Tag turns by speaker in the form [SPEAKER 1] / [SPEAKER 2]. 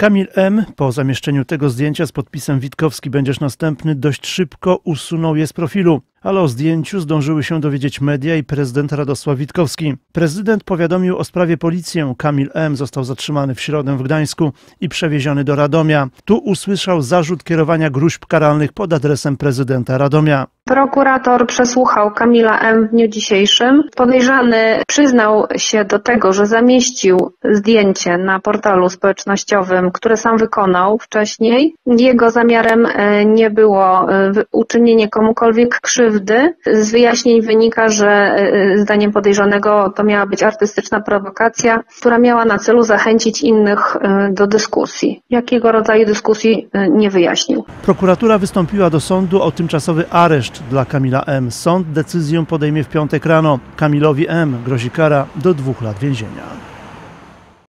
[SPEAKER 1] Kamil M. po zamieszczeniu tego zdjęcia z podpisem Witkowski będziesz następny dość szybko usunął je z profilu. Ale o zdjęciu zdążyły się dowiedzieć media i prezydent Radosław Witkowski. Prezydent powiadomił o sprawie policję. Kamil M. został zatrzymany w środę w Gdańsku i przewieziony do Radomia. Tu usłyszał zarzut kierowania gróźb karalnych pod adresem prezydenta Radomia.
[SPEAKER 2] Prokurator przesłuchał Kamila M. w dniu dzisiejszym. Podejrzany przyznał się do tego, że zamieścił zdjęcie na portalu społecznościowym, które sam wykonał wcześniej. Jego zamiarem nie było uczynienie komukolwiek krzywdy. Z wyjaśnień wynika, że zdaniem podejrzanego to miała być artystyczna prowokacja, która miała na celu zachęcić innych do dyskusji. Jakiego rodzaju dyskusji nie wyjaśnił.
[SPEAKER 1] Prokuratura wystąpiła do sądu o tymczasowy areszt dla Kamila M. Sąd decyzję podejmie w piątek rano. Kamilowi M. grozi kara do 2 lat więzienia.